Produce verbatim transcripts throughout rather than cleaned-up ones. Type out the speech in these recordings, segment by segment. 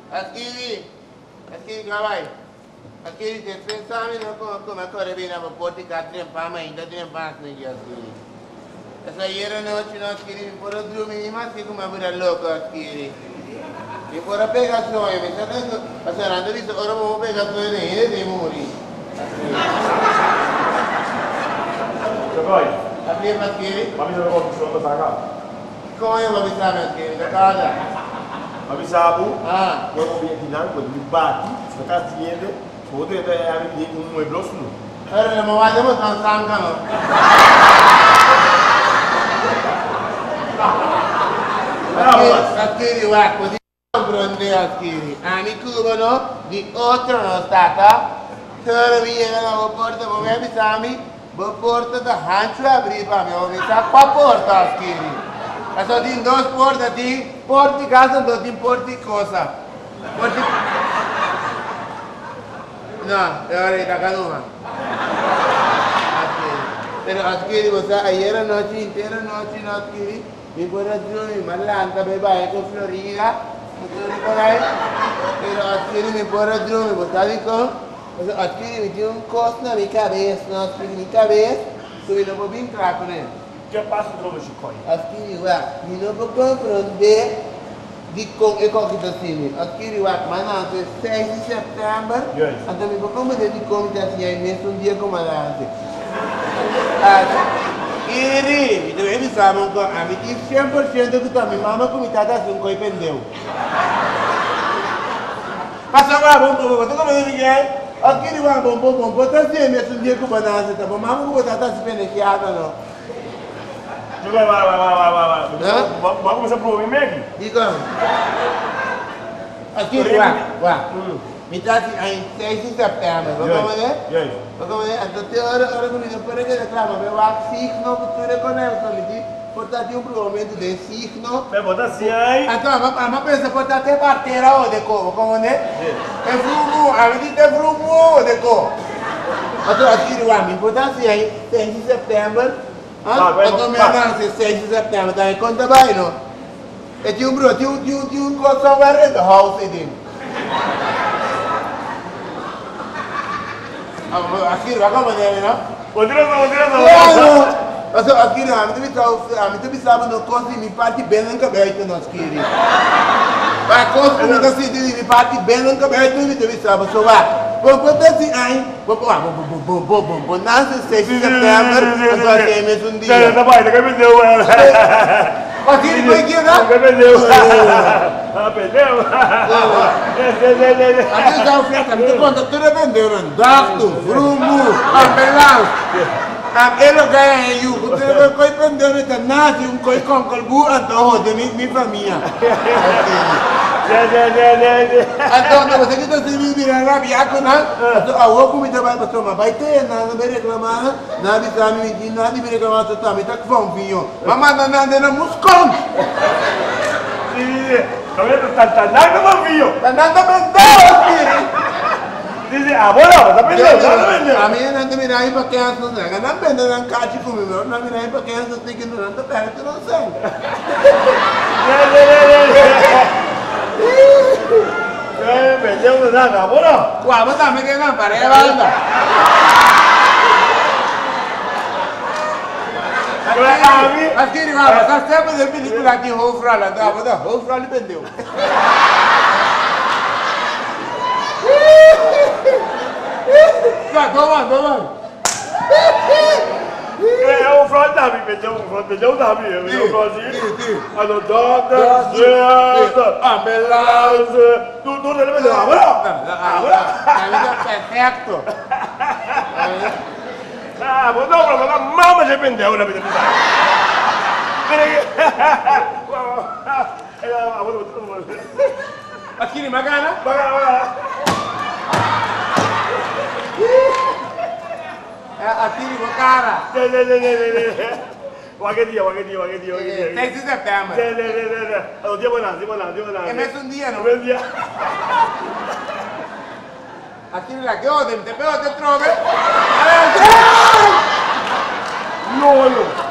Aqui, aqui, vai. Aqui, você pensa como é que eu vim na porta de trempar, mas ainda trempar aqui. Essa era noite, nós queríamos por dormir, mas fica uma vida louca aqui. E por a pegação, eu me sinto, passando isso, ora vou pegar tudo aí, ele morrer. Jogai. Aqui, aqui. Mas eu vou te contar cá. Como eu vou avisar aqui, da casa? Avisar, ah, quando eu vim aqui, quando eu bati, se está ciente, vou ter que abrir um mueble solo. Ora, não vai dar muito cansado, não. Aqui, vai, quando eu prende aqui, a mim cubano de outra não está, tá? Toda minha na porta, vou me avisar, vou porta da rancho abrir para mim, vou avisar para a porta aqui. Só tem duas portas, tem porta de casa, não tem porta de coisa. Porta de... Não, eu olhei da canoa. Mas aqui, você, aí era noite inteira, noite, noite, me pôr a dormir, mas lá, também vai com Florida, mas aqui me pôr a dormir, você sabe como? Aqui me tinha um costo na minha cabeça, na minha cabeça, subindo para bem claro, né? Que passa o nome de Chicoio? Aqui, eu não vou compreender de como é que está assim. Aqui, eu mas não, é seis de setembro, então eu vou compreender de como está assim, aí mesmo um dia como ela assim. Iri, então eles sabem que a mim tem cem por cento que também mama comitada assim, que pendeu. Passa agora, bom, bom, você como ele quer? Aqui, eu vou, bom, bom, bom, tá assim mesmo um dia como ela tá bom, mama comitada assim, penteada, não. Vai, vai, vai, vai, vai, vai. Vamos começar a provar aqui? Diga. Aqui, vai, vai. Me traz em seis de setembro, vamos ver? Vamos ver? Então, tem hora que eu me para que reclama, eu acho que signo que tu reconhece, me diz, portanto, um provavelmente de signo. Vai botar assim aí. Então, vamos pensar, portanto, é parteira ou de como, como é? É frumo, a mim é frumo ou de como? Então, aqui, vai, me botar assim aí, seis de setembro. Ah, quando me nasce seis de setembro, tá? Conta bem, não? E tinha um bro, tinha um, tinha um, tinha um coração varre do house aí. Aqui, vai como é, não? Odira, odira, mas aqui, não, a mim também sabe no costo de me parte bem no cabelo, nós queremos. Vai, costo de me decidir, me parte bem no cabelo, me também sabe, só vai. Bom, bom, assim, aí, bom, bom, bom, bom, bom, bom, bom, nasce seis de setembro, mas só tem mesmo um dia. Tá bom, tá perdeu, aqui ele foi aqui, né? Perdeu. Ah, perdeu? Aqui já o fiat, me conta, tudo vendeu, né? Dacto, frumo, ambulância. Ele ganha em Yugo, você vai prender, né? Nasce um coi com colbu, então, de minha família. Então, você que está se virando rabiaco, né? A roupa me trabalha para tomar, vai ter nada me reclamar, nada de sabe me dizer, nada me reclamar, você está me tá com vinho. Mamãe não anda na muscão. Sim, também está nada com vinho. Está nada vendendo, dice, ah, bueno, está vendendo, a mim não está mirando para quem não sei, não vende não cate comigo, não mirando para quem não tem que não está perto, não sei. Vendeu nada, bueno. Uau, mas também que não para a banda. Aqui ele vai passar sempre de película aqui, o Fralha, o Fralha vendeu. Vai, toma, toma. É o Fralha da minha, vendeu o Fralha, vendeu da minha, vendeu o Fralha. A dodota, certa, a melança, tudo ele vendeu. Agora? Agora? É perfeito. Ah, vou dar uma pra falar, mama já vendeu na vida. Aqui ele magana? Magana, magana. Aqui ele cara. Wagedinho, wagedinho, wagedinho, wagedinho. seis de setembro. Sì, sì, sì, sì. Allora, Dio buona, Dio buona, Dio buona. Hai messo un dia, no? Un dia. Aquí la chiode, te pego, te trove. No, no.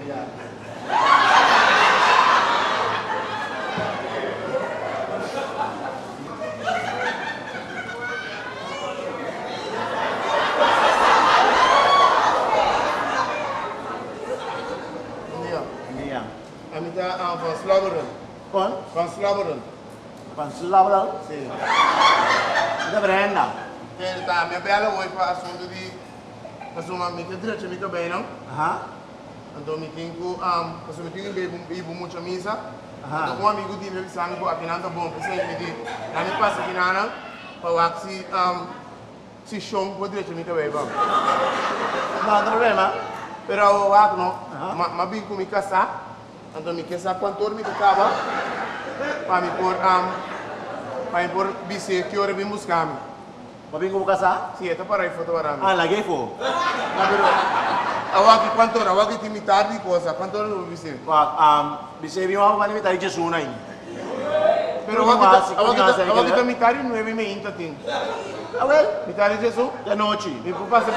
Iya. Amita um, van Slabberen. Van? Van Slabberen. Van Slabberen? Sì. Da prenda. E da mia bella vuoi fare assunto di insomma mi che dice mica bene, no? Ah. Então me tenho um, passo me tenho bebo bebo muita misa. Aha. Então um amigo de meu sangue por aqui não tá bom, pensei me di. Na me passa aqui nana, para o axi um si chão pode dizer me que bebo. Não tem problema. Pero o ato no, Aha. ma ma bem comigo casar. Então me casar quanto me tocava. Para me por um para me por bise que hora vim buscar-me. Ma vengo a casa? Sì, è para il fotogramma. Ah, la che fu? Ma però, awaki quanto ora? Awaki ti mitari di cosa? Quanto ora non vi senti? Um, mi serviva una limita di Gesù, no? Però Quindi awaki quasi, quindi quasi, awaki eh? ti mitari non avevi mai intati. Ah, well? Mitari Gesù? La noce. Mi può passare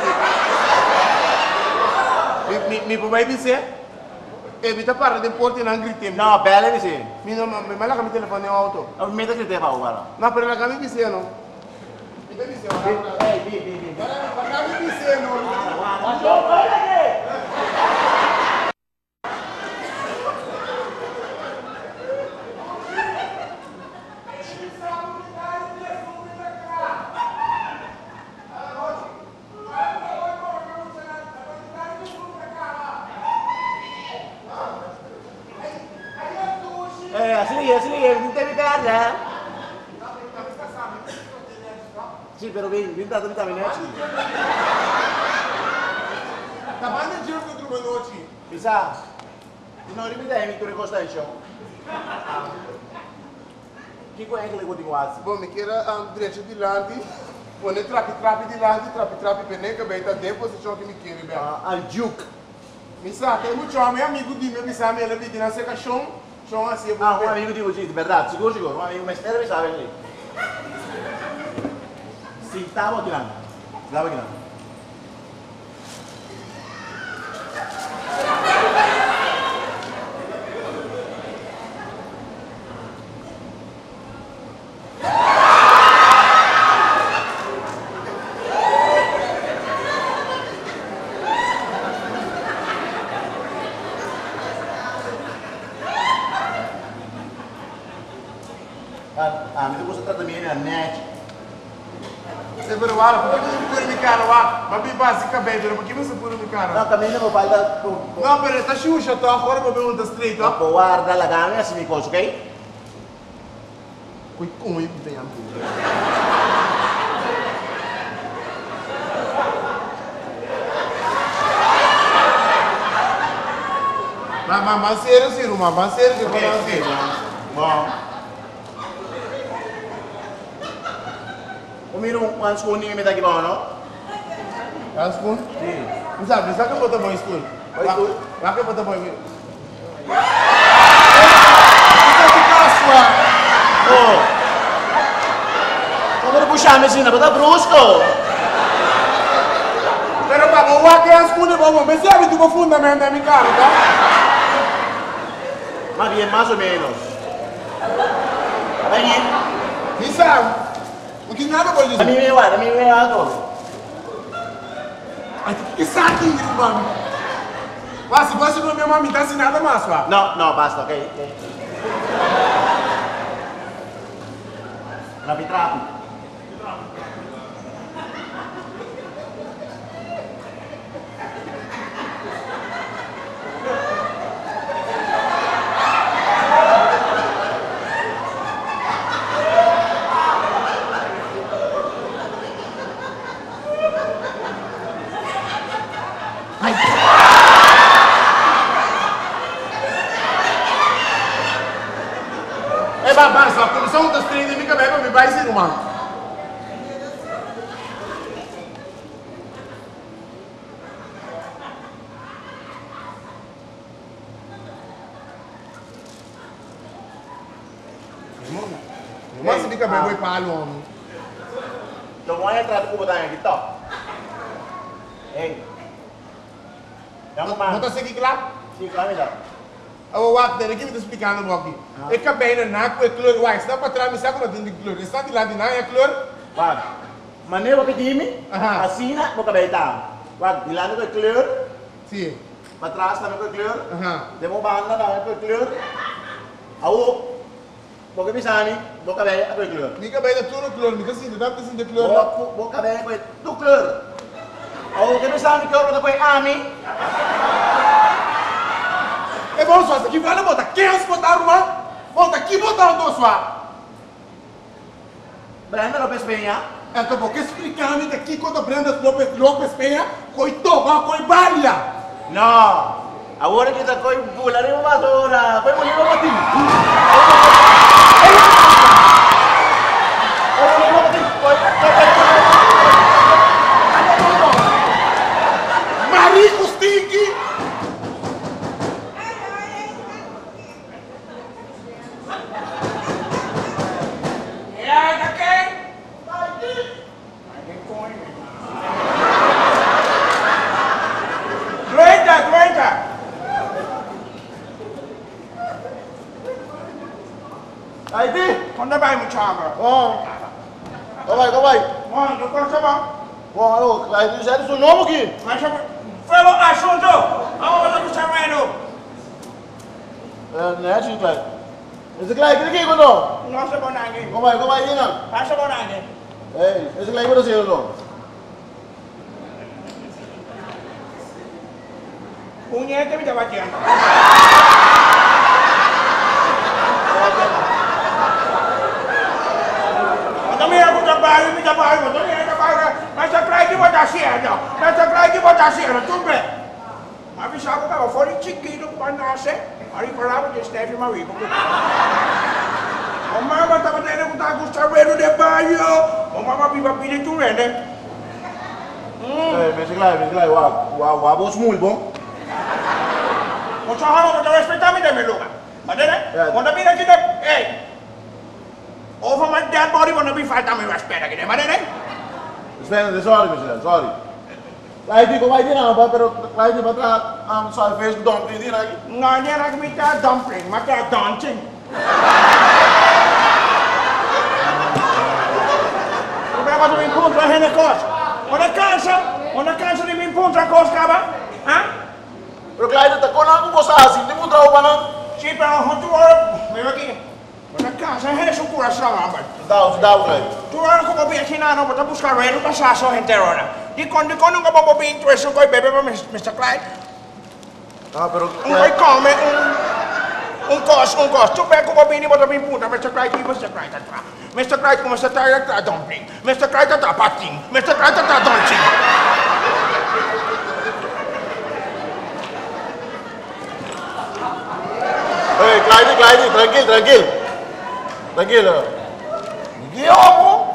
mi mi mi può mai dire? E mi ta parla del porti in angri tempo. No, belle mi sei. Mi non mi ma la che mi telefono in auto. Non mi metti che te fa, guarda. No, per la che mi sia no. Mi devi sia. Ehi, di, di, di. Ma che mi sia no. Ma no, guarda che! Eh, así, así, non devi perdere. Sì, però vedi, vedi dato vita venerdì. Da quando il giro che tu mi noci? Mi sa, non ripetemi che cosa stai dicendo. Chi è che le continuasse? Bom, mi chiede um, diretto di lanti, pone trappi trappi di lanti, trappi trappi per ne che beta tempo se ciò che mi chiede bene. Al Duke. Mi sa che un ciò mio amico di me mi sa me la vedi na seca shon, shon asi e Ah, un buon. amico di così, verdad, sicuro sicuro, un amico mestiere mi sa lì. Si stavo tirando. Stavo tirando. Ah, mi devo stare bene a net. Se per guarda, perché mi pure mi caro va, ma mi basi cabelo, perché mi se pure mi caro. No, cammino non fai da... No, per sta sciuscia to ancora come un da stretto. Dopo guarda la camera se mi coso, ok? Qui come vediamo pure. Ma ma ma serio serio, ma ma serio che Ok, fa ok. serio. Buon. Umiro un spoon ni mi dagi ba, no? One spoon? Sì. Mi sa, mi sa che potete boy spoon. Boy spoon? Ma che potete boy. Oh! Come puxiamo sì, ma da brusco! Però papà, vuoi che one spoon papà, mi sai tu profondamente mi carica? Ma bien más o menos. Vedi? Mi sa, non ti nada voglio A mi dire. mi guarda, mi mi guarda todo. Che sa che mi rubano? Ma se fosse con mia mamma mi tassi nada mais, fa. No, no, basta, ok? Ok. Trapi trapi. E va, basta, come sono da stringere mica bene, mi vai si rumano. Ma si mica bene, vuoi palo. Lo vuoi entrare tu tayo dito? Eh. Yang Mo man. ta sige clap? Zie Camila. Oh, wacht, dan ik te spreken aan de bakkie. Ik heb bijna naak met kleur. Wacht, snap wat er aan met in de kleur. Is dat die laat die naak kleur? Wacht. Wanneer we het hier Aha. Asina, we gaan bij het Wacht, die laat ook kleur. Zie je? Matras dan ook kleur. Aha. De mo behandelen dan ook kleur. Awo. Boka bisani, boka bij ook kleur. Niet kan bij de kleur kleur, niet kan zien, dat is in de kleur. Boka bij ook kleur. Awo, boka bisani kleur, wat ik ami. É bom só, aqui vai na moto, quem é botar uma? Volta aqui botar um doce lá. Brenda Lopes Penha. Então vou explicar me daqui quando Brenda Lopes Lopes Penha coi toga, coi balha. Não. Agora kita coi bulan ini masura, coi mulai mati. Marico Stinky. Aí, Bi. Quando vai me chamar? Bom. Como vai, como vai? Mano, não posso chamar. Bom, alô, aí tu já disse o nome aqui? Mas chama. Foi logo assunto. Vamos fazer o chamado. É, né, Chico? Esse Clay, que aqui, quando? Nossa, bonangue. Como vai, como vai, Ina? Passa bonangue. Ei, esse Clay, quando você não? Punheta me dava aqui. Mira com o trabalho, me trabalho, eu tô nem trabalho, mas você traz de botar cedo, mas você traz de botar cedo, tudo bem. Mas avisava que eu fui chiquinho quando nascer, aí falava de Steve Marie. O mama estava tendo que estar com o chaveiro de banho, o mama viva pedir tudo, né? Ei, esse Clay, esse Clay, o o abo muito bom. O chama para respeitar me também, Luca. Entendeu? Quando vem aqui, ei. Over my dead body wanna be fight me respect again, mas né? Espera, sorry, Michelle, sorry. Clay, di como vai dir não, pero Clay di batra am só fez do dumpling di lagi. Não, nem era que me tá dumpling, mas tá dancing. O problema do encontro é a coisa. Onde cansa, onde cansa de me encontrar coisa, cara? Hã? Pero Clay, tá com algo você assim, nem mudar o banão. Sim, pero onde tu olha, meu aqui. Onde cansa é isso coração, rapaz. Dá, dá, Clay. Tu olha como bem aqui na não, para buscar o erro passar só inteiro, né? E quando quando não vou bem tu isso coi bebê para mister Clyde. Ah, pero Um coi come um um cos, um cos. Tu pega como bem e bota bem punta, mister Clyde e mister Clyde tá. mister Clyde como está tá dumpling. mister Clyde tá patinho. mister Clyde tá dancing. Ei, Clyde, Clyde, tranquilo, tranquilo. Tranquilo. Que homo?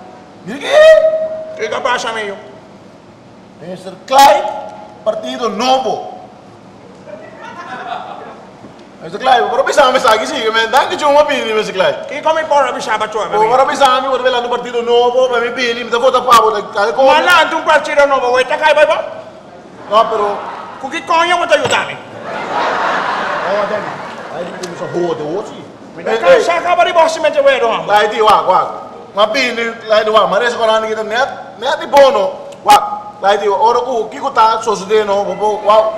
Que? Que que passa, amigo? mister Clyde, Partido Novo. mister Clyde, pero bisa kami sa sih, men. Dan que cuma pilih mister Clyde. Que come porra bisaba tu, O amigo? para bisa kami udah bilang Partido Novo, kami pilih, minta foto apa, udah kali kau. Malah tu partido novo, vai tá cai vai vai. No, pero. Com que conha vou te ajudar, amigo? Oh, dan. Ay, hindi mo sa hodo, hoci. Kan sa ka bari boss me te wedo. Clyde, wag, wag. Mapili, Clyde, wag. Mares ko lang kita net, net di bono. Wag. Clyde, oro ko, kiko ta, sosude no, bobo, wow.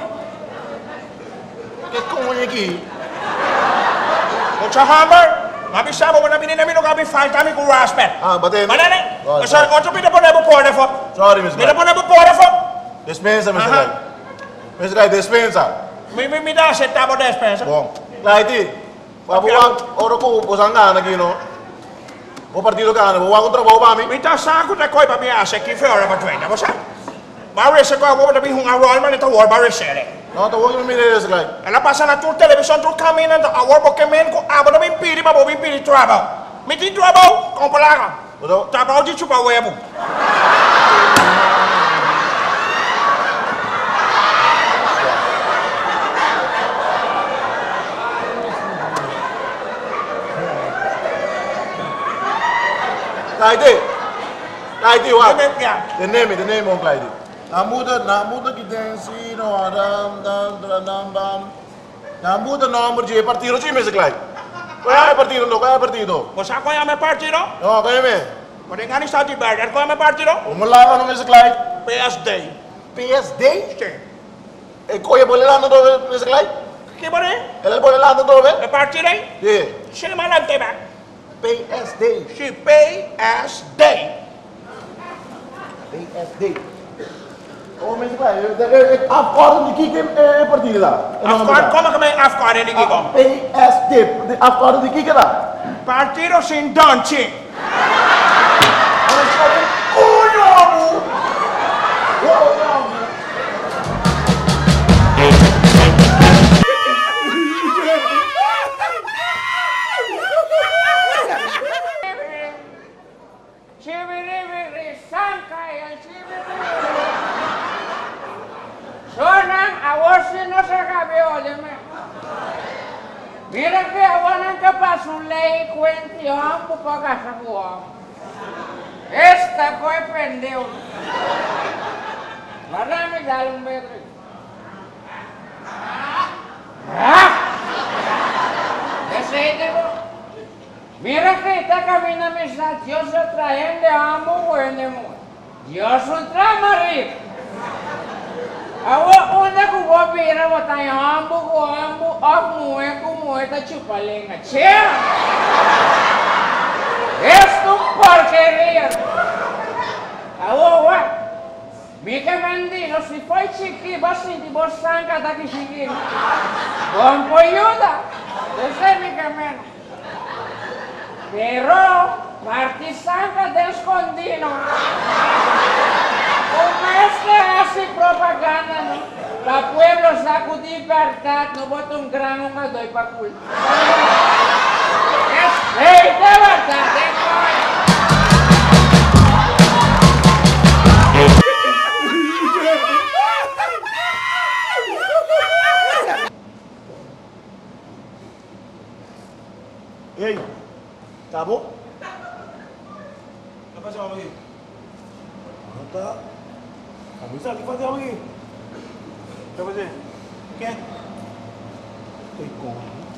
Que como aqui? O chamber, mabisaba mo na bininamin no gabi fight kami com respect. Ah, baten. Manane. Oh, Sa o tu pida po na po porta fo. Sorry, mister Pida po Clyde. na po porta fo. Dispensa, mister Aha. Clyde. mister Clyde, dispensa. Mi mi mi da se tabo despensa. Bom. Clyde, wag, wag, oro ko, posanga na kino. O partido ka na, wag kontra ba ba mi? Mi ta sa ko ta koi pa mi ase ki fora pa twenda, mo sa. Bare se ko mo ta bi hunga roll man ta war bare sele. No, te voy a mirar ese Clyde. Ela passa na tua televisão tu caminha na awar bo kemen ko abo na mi piri ba bo mi piri trouble. Mi ti trouble, compalaga. Betul? Trouble di chupa webo. Clyde. Clyde, wag. Ya. The name, the name of Clyde. Na muda, na muda que tem sim, no adam, dan, dan, dan, dan. Na muda nomor de partido, sim, mas claro. Qual é o partido, não? Qual é o partido? Você conhece meu partido? Não, qual é mesmo? Quando engano está de Berger, qual é meu partido? Vamos lá, não é claro. P S D. P S D? Sim. E qual é o lá, não é claro? Que bom? Ele pode lá, não é? É partido aí? Sim. Chama lá, tem bem. P S D. Sim, P S D. P S D. Oh, mas claro, afkort de que é partido lá? Afkort, como que é afkort em Kiko? P S D, afkort de que é lá? Partido sem Donchi. Mira que agora que passa um lei quente ampo para casa com homem. Esta coisa prendeu. Mas não me dá um beijo. Ah! Esse aí digo. Mira que está caminhando a misa. Dios se trae de amo bueno. Dios se trae marido. Agora, onde é que eu vou virar, botar em ambo, com ambo, off moe, com moeda, chupa lenha. Tchê! Isto porqueria! Agora, ué, mica mandino, se foi chiqui, bastante, boçanca daqui chiquinho. Bom poiuda, deixa mica menos. Pero, partisanca de escondido. Como esta hace propaganda, ¿no? Para pueblo sacudir verdad, no bota un grano, me doy para culo. Es ley de verdad, de Ei, tá bom? Apa sih kamu ini? Tá. Kamu bisa lagi fazer lagi. Apa sih? Quem? Tem como.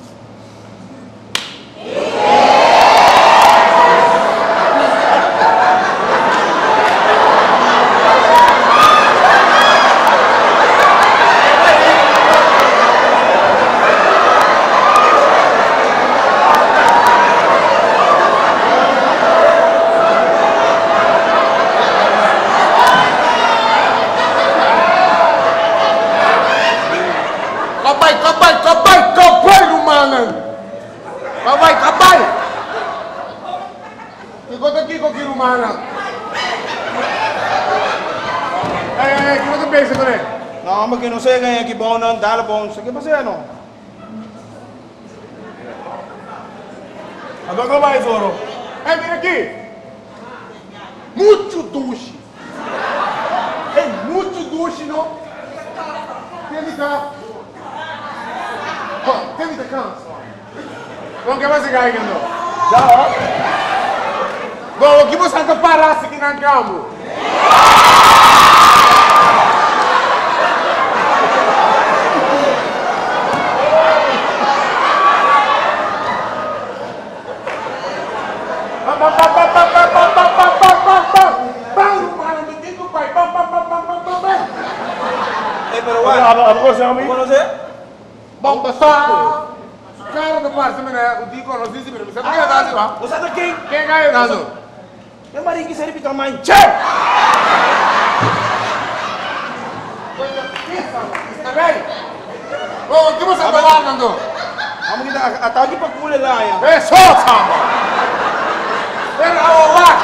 Kapay, kapay, kapay, kapay, lumanan! Kapay, kapay! Kiko to kiko ki lumanan. Eh, eh, kiko to basic ko rin. Não, mas que não sei quem é que bom não dá bom. Isso aqui é você não? Agora como vai, Zoro? Eh, mira aqui. Muito doce. É muito doce, não? Tem que cá. Tem que cá. Vamos que você ganha, não? Já, ó. Bom, o que você está parado aqui na cama? Eh, pero Apa, ué, apa você, homem? como você? Bom, pessoal. Cara do parceiro, né? O Dico, não sei se você está aqui, tá? Você é quem? Quem ganha, Nando? Meu marido que serve para mãe. Che! Está bem? Ô, o que você está lá, Nando? Vamos que tá tá aqui para culer lá, ya. É só, Samba! Espera, ô, lá!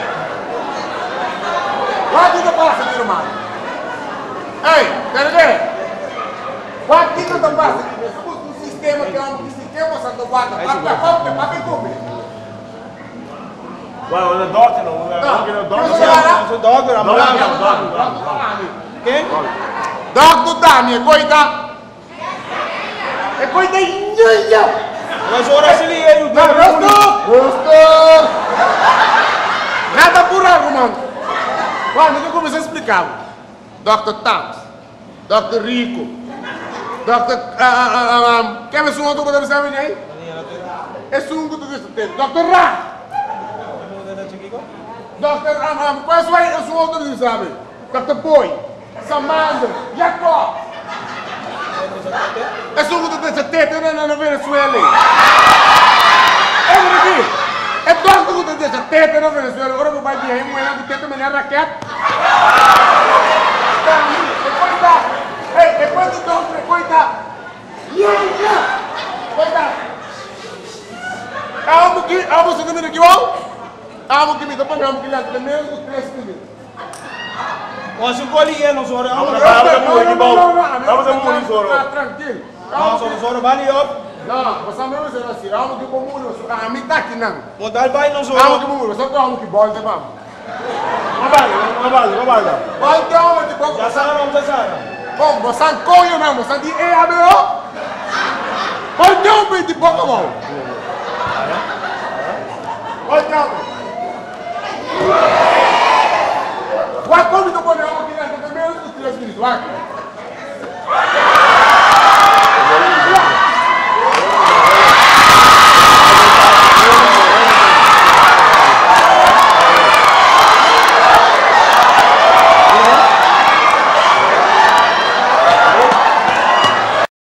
Lá dentro passa, meu irmão! Ei, quer ver? Lá dentro da passa, o sistema que é um sistema, Santo Guarda, papai, papai, papai, papai. Ué, o Doc não, o Doc não, o Doc Você vai lá? Seu dog, a não, mulher. não, Doc, Quem? Dog do Dami, é coisa. É coisa inha. Mas o brasileiro. Não, gostou? Gostou? Nada por algo, mano. Olha, nunca comecei a explicar. doutor Tams, doutor Rico, doutor Um, quem é o outro que você sabe aí? É um que você tem. doutor Ra. doutor Um, qual é o outro que você sabe? doutor Boy, Samanda, Jacob. É um que você tem na Venezuela. É aqui. É doutor que você tem na Venezuela. Agora eu vou dizer, eu vou ter que me dar raquete. Hey, depois do doutor, coitado! Yeah, yeah! Coitado! Amo que, amo se também aqui, ó! Amo que me dá para amo que lá, pelo menos três minutos. Mas o colinha não sou eu. Vamos a morrer aqui, bom. Vamos a morrer, Zoro. Tranquilo. Não, sou sou vale eu. Não, você não vai ser assim. Amo que bom mundo, a mim tá aqui não. Montar vai não sou Amo que eu. bom mundo, só que amo que bola, tá bom? Trabalha, trabalha, trabalha. Vai ter uma de pouco. Já sabe não já sabe. Bom, você não conhece não, você diz é a meu. Vai ter uma de pouco, bom. Vai ter uma. Vai comigo, bom, amo que lá, também os três minutos, vai.